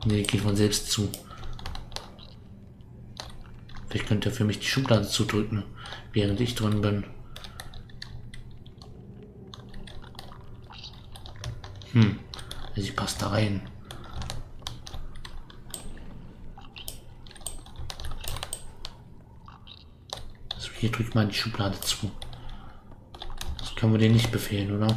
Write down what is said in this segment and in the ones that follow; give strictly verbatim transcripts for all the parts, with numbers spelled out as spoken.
Nee, geht von selbst zu. Vielleicht könnte er für mich die Schublade zudrücken, während ich drin bin. Hm, also sie passt da rein. Also hier drückt man die Schublade zu. Das können wir denen nicht befehlen, oder?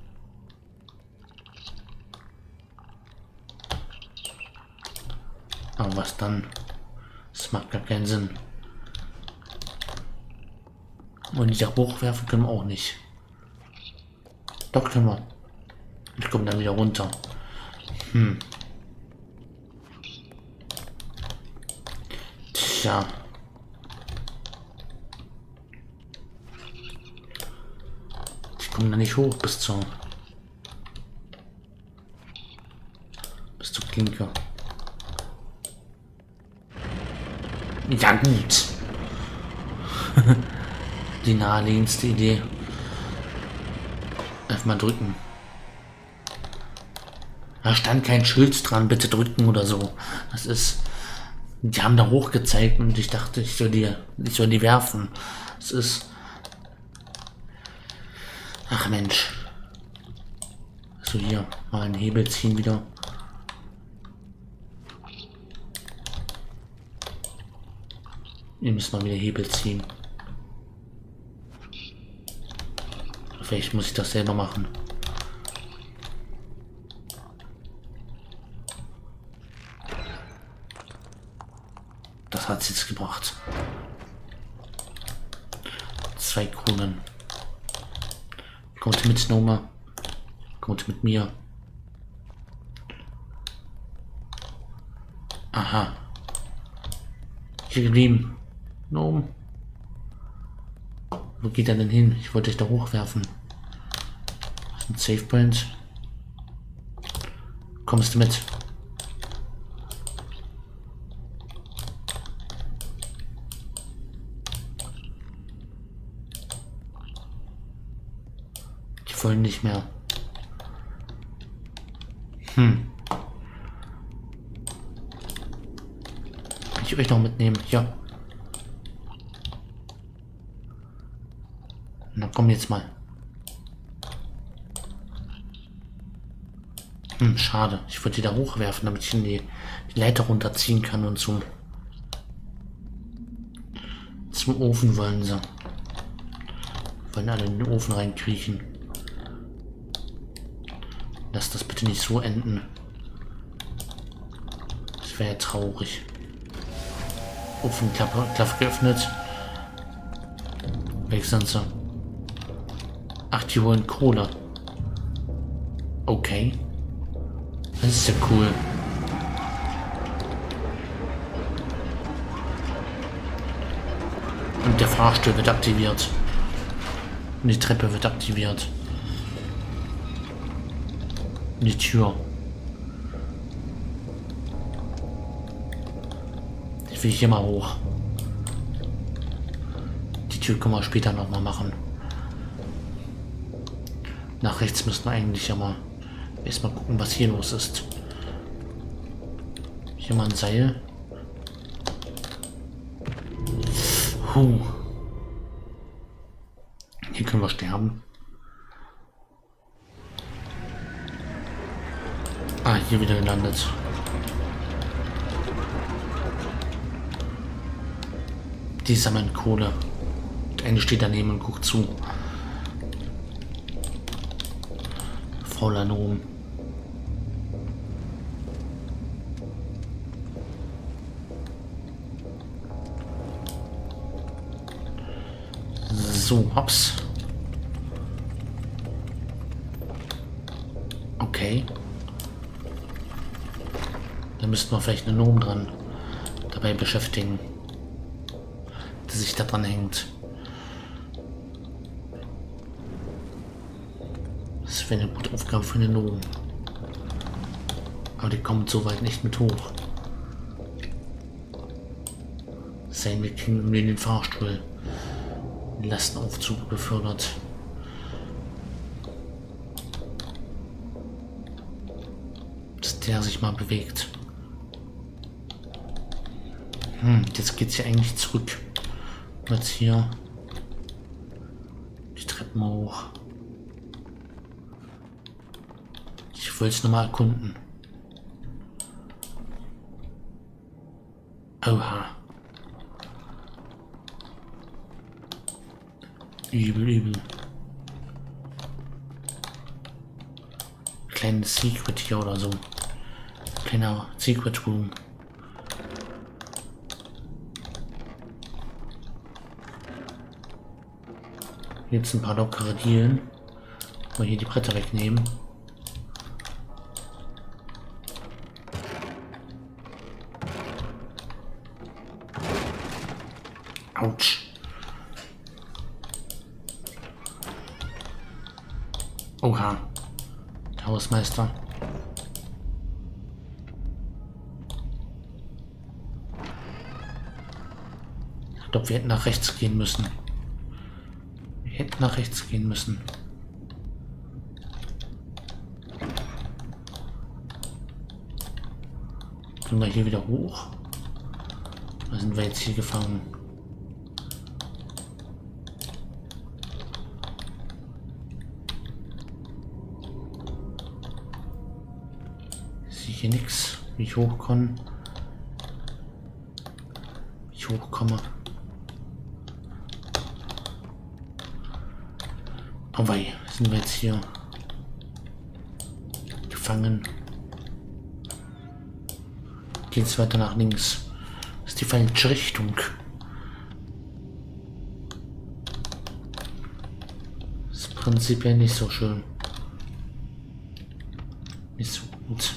Aber was dann? Das macht gar keinen Sinn. Und die da hochwerfen können wir auch nicht. Doch können wir. Ich komme dann wieder runter. Hm. Tja. Ich komme da nicht hoch bis zur bis zur Klinke. Ja gut. Die naheliegendste Idee. Einfach mal drücken. Da stand kein Schild dran, bitte drücken oder so. Das ist... Die haben da hochgezeigt und ich dachte, ich soll die, ich soll die werfen. Es ist... Ach Mensch. So, hier, mal einen Hebel ziehen wieder. Ihr müsst mal wieder Hebel ziehen. Vielleicht muss ich das selber machen. Das hat es jetzt gebracht. Zwei Kronen. Kommt mit Noma. Kommt mit mir. Aha. Hier geblieben. Gnome. Wo geht er denn hin? Ich wollte dich da hochwerfen. Ein Safe Point. Kommst du mit? Die wollen nicht mehr. Hm. Kann ich euch noch mitnehmen? Ja. Na komm jetzt mal. Hm, schade. Ich wollte die da hochwerfen, damit ich in die, die Leiter runterziehen kann und zum zum Ofen wollen sie. Wollen alle in den Ofen reinkriechen. Lass das bitte nicht so enden. Das wäre ja traurig. Ofenklappe Klappe geöffnet. Weg sind sie. Ach, die holen Kohle. Okay. Das ist ja cool. Und der Fahrstuhl wird aktiviert. Und die Treppe wird aktiviert. Und die Tür. Ich will hier mal hoch. Die Tür können wir später noch mal machen. Nach rechts müssen wir eigentlich ja mal erstmal gucken, was hier los ist. Hier mal ein Seil. Huh. Hier können wir sterben. Ah, hier wieder gelandet. Die sammeln Kohle. Und eine steht daneben und guckt zu. Fauler Gnome. So, hops. Okay. Da müssten wir vielleicht einen Gnome dran dabei beschäftigen, der sich da dran hängt. Das wäre eine gute Aufgabe für den Gnome. Aber die kommt so weit nicht mit hoch. Sein, wir kriegen irgendwie den Fahrstuhl, den Lastenaufzug befördert. Dass der sich mal bewegt. Hm, jetzt geht's hier eigentlich zurück. Jetzt hier die Treppen hoch. Ich wollte es nochmal erkunden. Oha. Übel, übel. Kleines Secret hier oder so. Kleiner Secret Room. Jetzt ein paar lockere Dielen. Mal hier die Bretter wegnehmen. Autsch. Oha. Der Hausmeister. Ich glaube, wir hätten nach rechts gehen müssen. Wir hätten nach rechts gehen müssen. Gehen wir hier wieder hoch. Da sind wir jetzt hier gefangen. Hier nichts, wie ich hochkomme. Wie ich hochkomme. Oh wei, sind wir jetzt hier gefangen. Geht's weiter nach links. Das ist die falsche Richtung. Das ist prinzipiell nicht so schön. Nicht so gut.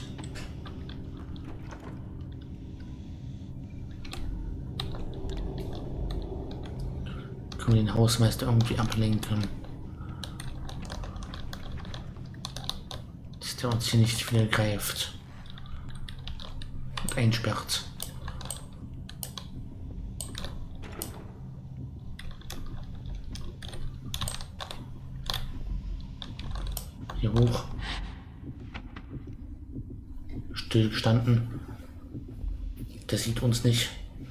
Können wir den Hausmeister irgendwie ablenken, dass der uns hier nicht wieder greift und einsperrt. Hier hoch. Still gestanden. Der sieht uns nicht.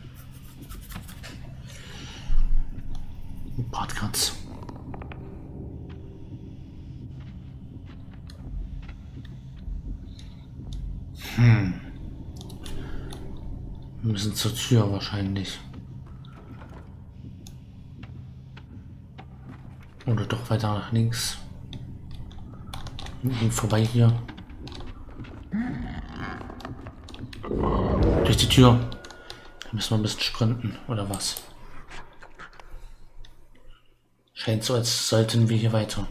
Bratkarts. Hm. Wir müssen zur Tür wahrscheinlich. Oder doch weiter nach links. Und vorbei hier. Durch die Tür. Da müssen wir ein bisschen sprinten, oder was? Scheint so, als sollten wir hier weiter.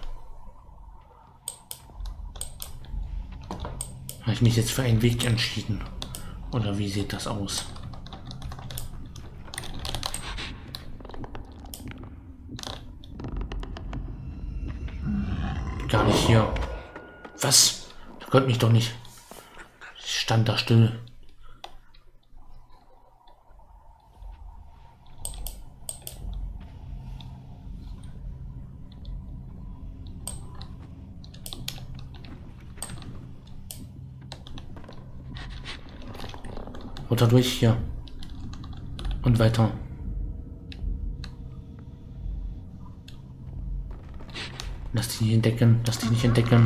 Habe ich mich jetzt für einen Weg entschieden? Oder wie sieht das aus? Gar nicht hier. Was? Da konnte mich doch nicht. Ich stand da still. Runter durch hier. Und weiter. Lass die nicht entdecken. Lass die nicht entdecken.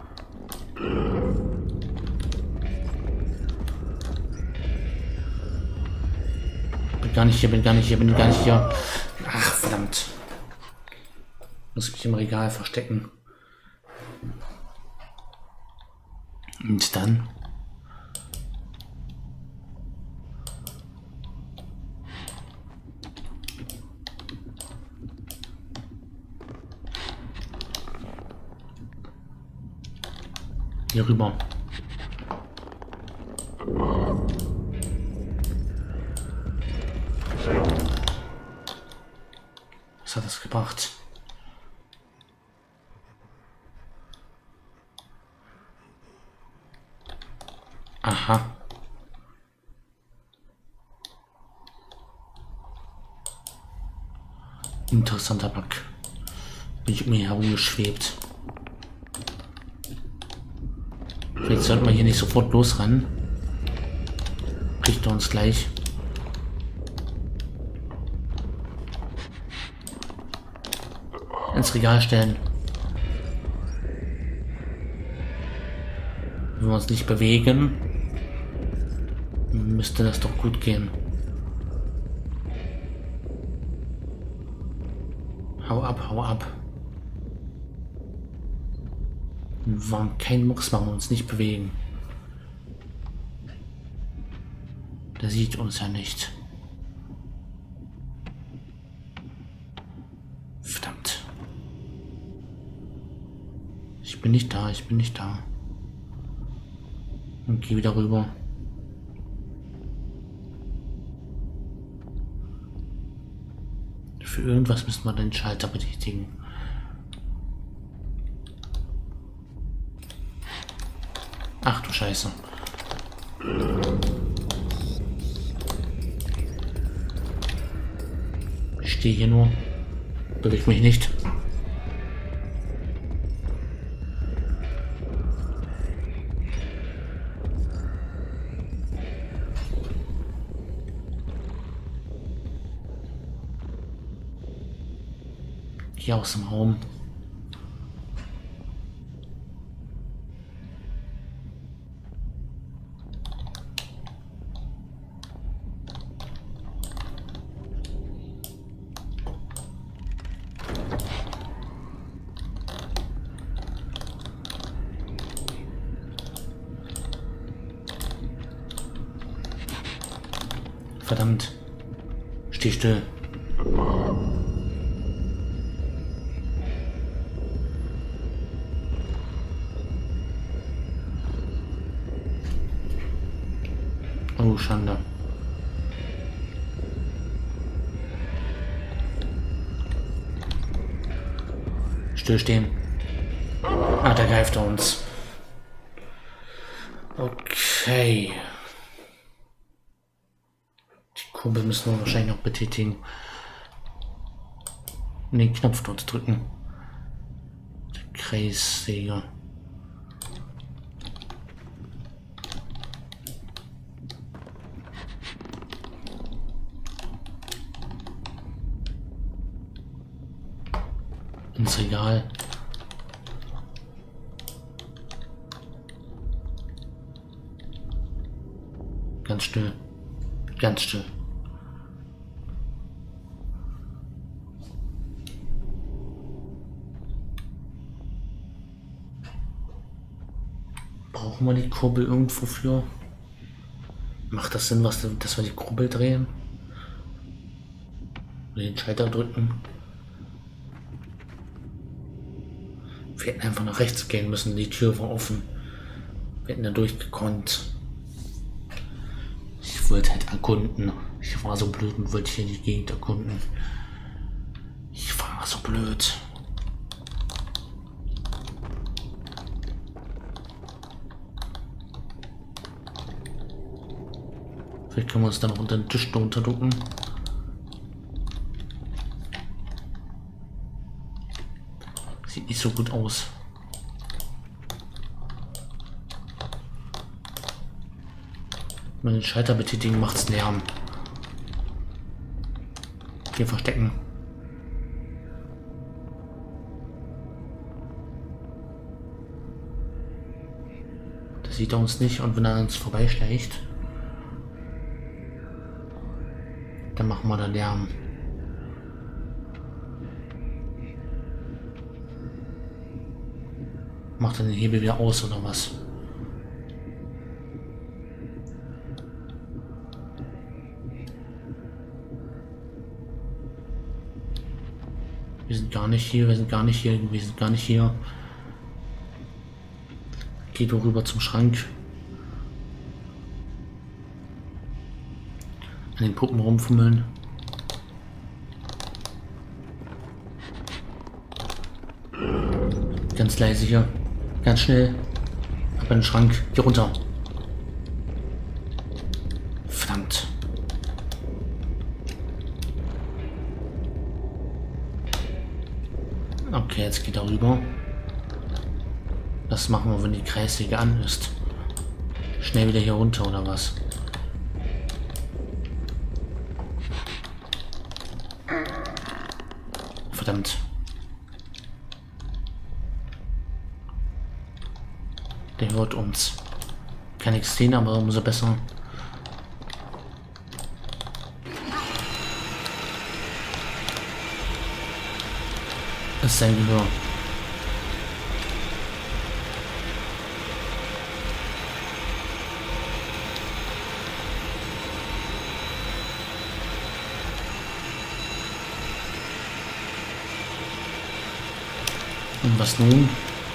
Bin gar nicht hier, bin gar nicht hier, bin gar nicht hier. Ach, verdammt. Muss mich im Regal verstecken. Und dann... hier rüber. Was hat das gebracht? Aha. Interessanter Bug. Bin ich um ihn herumgeschwebt. Vielleicht sollten wir hier nicht sofort losrennen. Kriegt er uns gleich. ins Regal stellen. Wenn wir uns nicht bewegen, müsste das doch gut gehen. Hau ab, hau ab. Warum kein Mucks machen wir uns nicht bewegen? Der sieht uns ja nicht. Verdammt. Ich bin nicht da, ich bin nicht da. Und geh wieder rüber. Für irgendwas müssen wir den Schalter betätigen. Ach du Scheiße. Ich stehe hier nur. Beweg mich nicht. Hier aus dem Raum. Verdammt. Steh still. Oh, Schande. Stillstehen. Ah, da greift er uns. Okay. Die Kurbel müssen wir wahrscheinlich noch betätigen. Und den Knopf dort drücken. Der Kreissäger. Ins Regal. Ganz still. Ganz still. Brauchen wir die Kurbel irgendwo für? Macht das Sinn, was, dass wir die Kurbel drehen? Oder den Schalter drücken? Wir hätten einfach nach rechts gehen müssen, die Tür war offen. Wir hätten da durchgekonnt. Ich wollte halt erkunden. Ich war so blöd und wollte hier die Gegend erkunden. Ich war so blöd. Vielleicht können wir uns dann noch unter den Tisch drunter ducken. Sieht nicht so gut aus. Wenn wir den Schalter betätigen, macht's Lärm. Hier verstecken. Das sieht er uns nicht, und wenn er uns vorbeischleicht, dann machen wir da Lärm. Macht er den Hebel wieder aus oder was? Wir sind gar nicht hier, wir sind gar nicht hier, wir sind gar nicht hier. Geht doch rüber zum Schrank. An den Puppen rumfummeln. Ganz leise hier. Ganz schnell. Ab in den Schrank. Hier runter. Verdammt. Okay, jetzt geht er rüber. Das machen wir, wenn die Kreissäge an ist. Schnell wieder hier runter oder was? Verdammt. Der hört uns. Kann nichts sehen, aber umso besser. Das ist sein Gehör. Und was nun?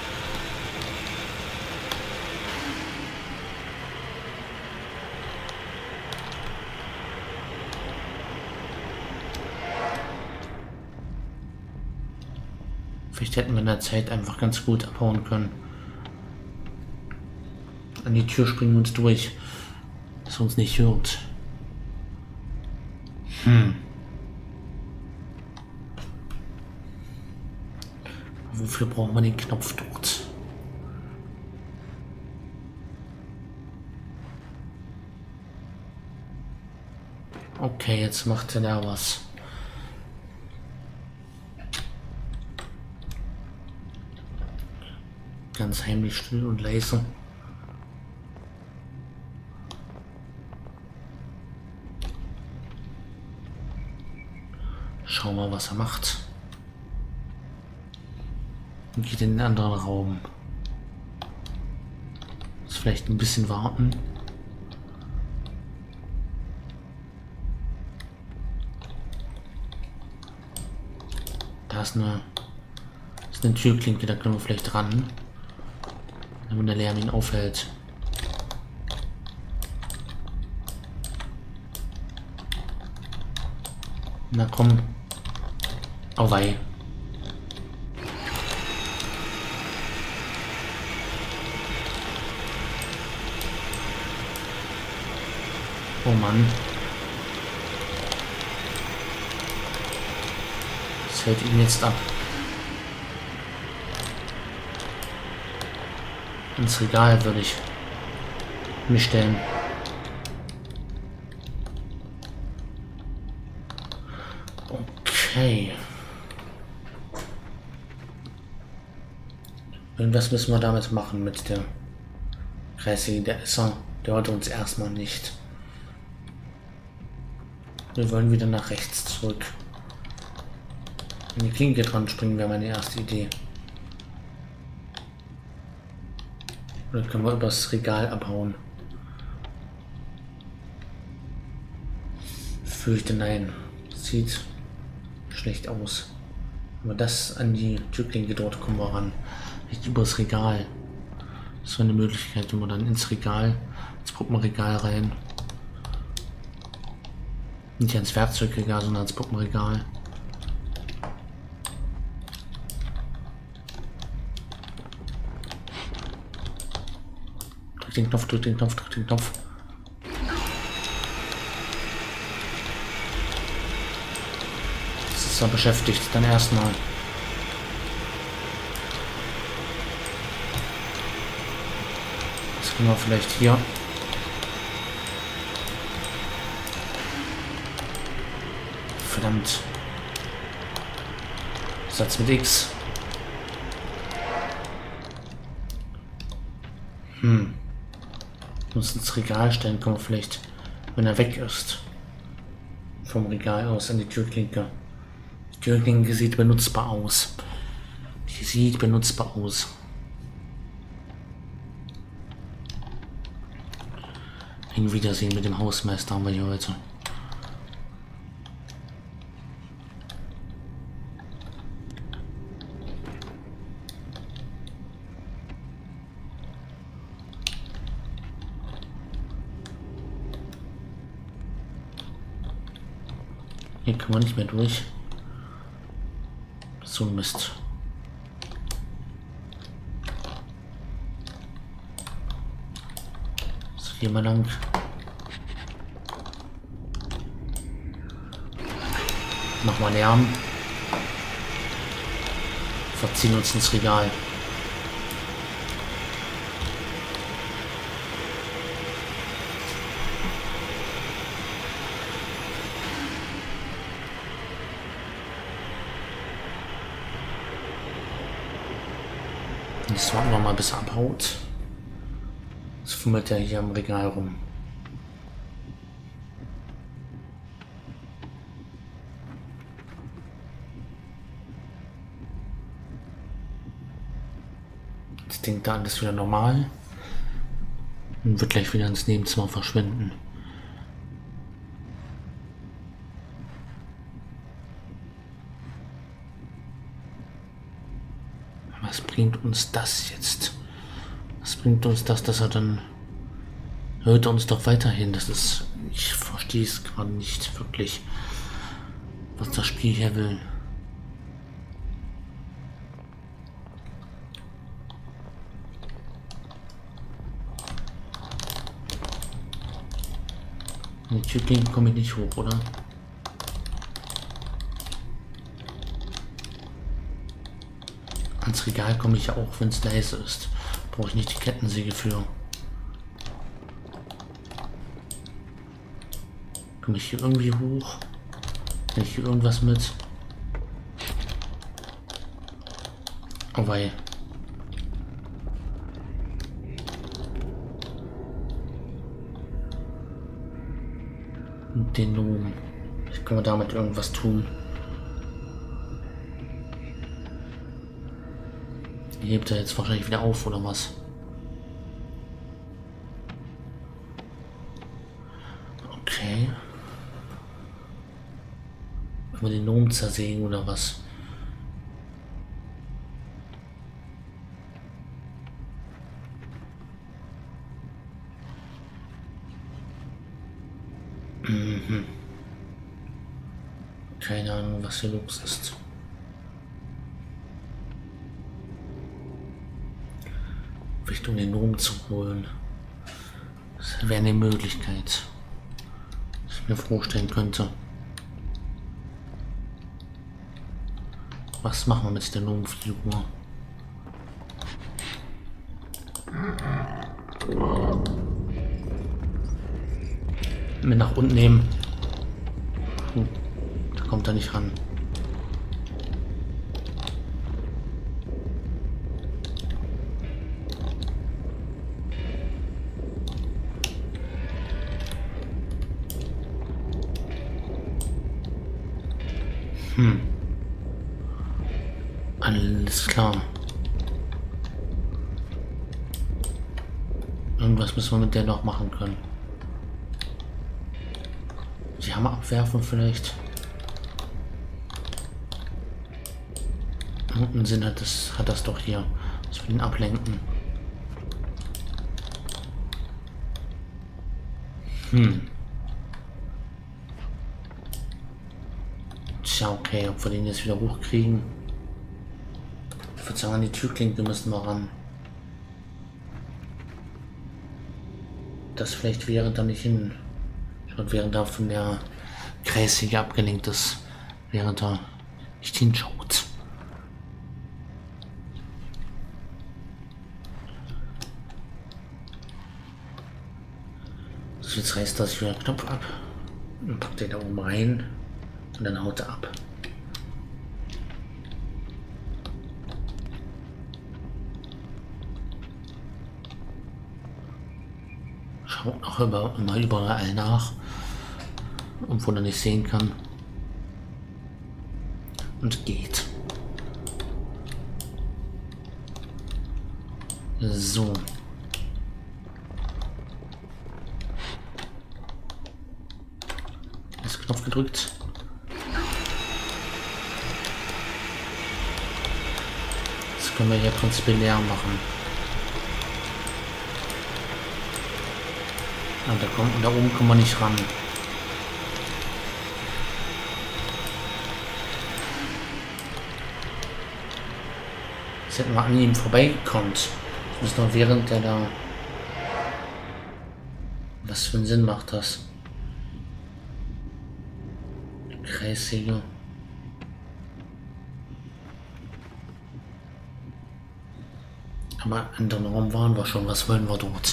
Vielleicht hätten wir in der Zeit einfach ganz gut abhauen können. An die Tür springen wir uns durch, dass er uns nicht hört. Hm. Wofür brauchen wir den Knopf dort? Okay, jetzt macht er da was. Ganz heimlich, still und leise. Schau mal, was er macht. Und geht in den anderen Raum. Muss vielleicht ein bisschen warten. Da ist eine, ist eine Türklinke, da können wir vielleicht ran. Wenn der Lärm ihn aufhält. Na komm. Oh wei. Oh Mann. Das hält ihn jetzt ab. Ins Regal würde ich mich stellen. Okay. Und was müssen wir damit machen mit der Kreissäge? Der Esser, der hört uns erstmal nicht. Wir wollen wieder nach rechts zurück. Wenn die Klinke dran springen, wäre meine erste Idee. Oder können wir übers Regal abhauen? Fürchte nein. Sieht schlecht aus. Aber das an die Türklinke dort kommen wir ran. Nicht übers Regal. Das wäre eine Möglichkeit, wenn wir dann ins Regal, ins Puppenregal rein. Nicht ans Werkzeugregal, sondern ans Puppenregal. Drück den Knopf, drück den Knopf, drück den Knopf. Das ist er beschäftigt, dann erstmal. Das können wir vielleicht hier. Verdammt. Satz mit X. Hm. Uns ins Regal stellen können wir vielleicht, wenn er weg ist. Vom Regal aus an die Türklinke. Die Türklinke sieht benutzbar aus. Die sieht benutzbar aus. Ein Wiedersehen mit dem Hausmeister haben wir hier heute. Hier kann man nicht mehr durch. So ein Mist. So, hier mal lang. Mach mal Lärm. Verziehen uns ins Regal. Jetzt warten wir mal, bis er abhaut. fummelt er hier am Regal rum. Jetzt denkt er alles wieder normal und wird gleich wieder ins Nebenzimmer verschwinden. Was bringt uns das jetzt? Was bringt uns das, dass er dann hört uns doch weiterhin? Das ist, ich verstehe es gerade nicht wirklich, was das Spiel hier will. In die Tür komme ich nicht hoch, oder? Ans Regal komme ich ja auch, wenn es leise ist. Brauche ich nicht die Kettensäge für. Komme ich hier irgendwie hoch? Kann ich hier irgendwas mit? Oh wei. Den Nomen. Ich kann damit irgendwas tun. Hebt er jetzt wahrscheinlich wieder auf oder was? Okay. Können wir den Nomen zersägen oder was? Mhm. Keine Ahnung, was hier los ist. Vielleicht um den Nomen zu holen. Das wäre eine Möglichkeit, die ich mir vorstellen könnte. Was machen wir mit der Nomenfigur? Mit nach unten nehmen. Hm, da kommt er nicht ran. Hm. Alles klar. Irgendwas müssen wir mit der noch machen können. Die Hammer abwerfen vielleicht. Irgendeinen Sinn hat das, hat das doch hier. Dass wir ihn ablenken. Hm. Tja, okay, ob wir den jetzt wieder hochkriegen. Ich würde sagen, an die Türklinke müssen wir ran. Das vielleicht während er nicht hin. Schaut, während er von der Kreissäge abgelenkt ist. Während er nicht hinschaut. So, jetzt reißt das wieder Knopf ab. Und packt den da oben rein. Und dann haut er ab. Schaut noch über, immer überall nach, obwohl er nicht sehen kann. Und geht. So. Das Knopf gedrückt. Das können wir hier prinzipiell leer machen. Und da, kommt, da oben kommen wir nicht ran. Jetzt hätten wir an ihm vorbeigekonnt. Das müssen wir während der da... Was für einen Sinn macht das? Kreissäge. Aber in dem Raum waren wir schon. Was wollen wir dort?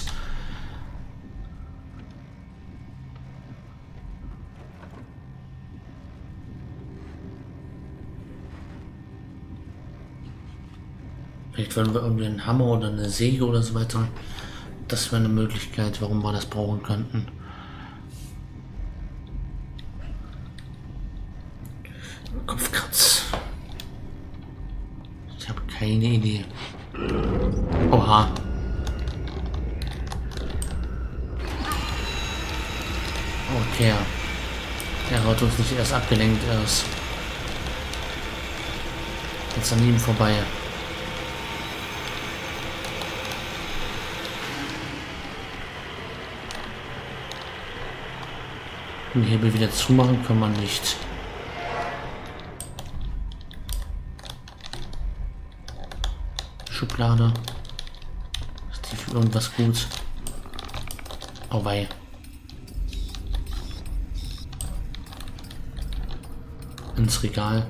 Vielleicht wollen wir irgendwie einen Hammer oder eine Säge oder so weiter Das wäre eine Möglichkeit, warum wir das brauchen könnten. Kopfkratz. Ich habe keine Idee. Oha. Okay. Er hat uns nicht erst abgelenkt, erst. Jetzt an ihm vorbei. Den Hebel wieder zumachen kann man nicht. Schublade. Ist die für irgendwas gut? Oh wei. Ins Regal.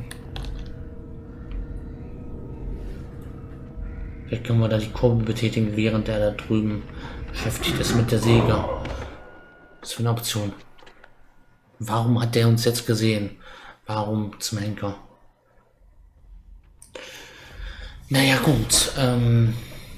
Vielleicht können wir da die Kurbel betätigen, während er da drüben beschäftigt ist mit der Säge. Was für eine Option. Warum hat der uns jetzt gesehen? Warum zum Henker? Naja gut, ähm,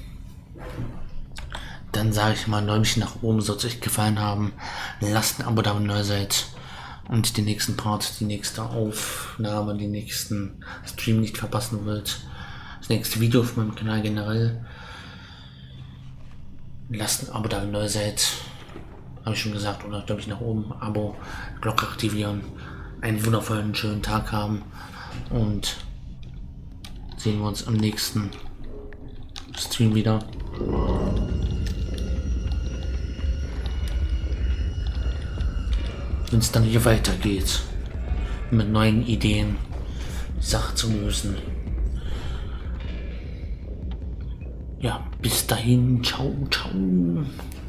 dann sage ich mal, Däumchen nach oben, sollte es euch gefallen haben. Lasst ein Abo da, wenn ihr neu seid. Und den nächsten Part, die nächste Aufnahme, den nächsten Stream nicht verpassen wollt. Das nächste Video auf meinem Kanal generell. Lasst ein Abo da, wenn ihr neu seid. Habe ich schon gesagt, oder Däumchen nach oben, Abo, Glocke aktivieren. Einen wundervollen, schönen Tag haben. Und sehen wir uns am nächsten Stream wieder. Wenn es dann hier weitergeht, mit neuen Ideen, die Sache zu lösen. Ja, bis dahin, ciao, ciao.